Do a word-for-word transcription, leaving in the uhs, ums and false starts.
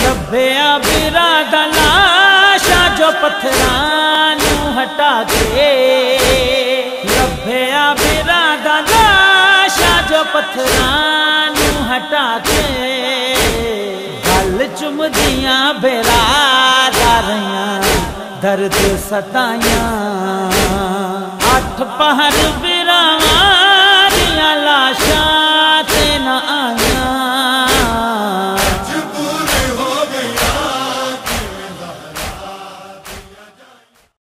ਲੱਭਿਆ ਵੀਰਾ ਦਾ ਲਾਸ਼ਾ जो पत्थरां नूं हटा के, ਲੱਭਿਆ ਵੀਰਾ ਦਾ ਲਾਸ਼ਾ जो पत्थरां नूं हटा के, गल चुमदियां बेरादारियां दर्द सताइयां, अठ पहर बिरावां दियां लाशां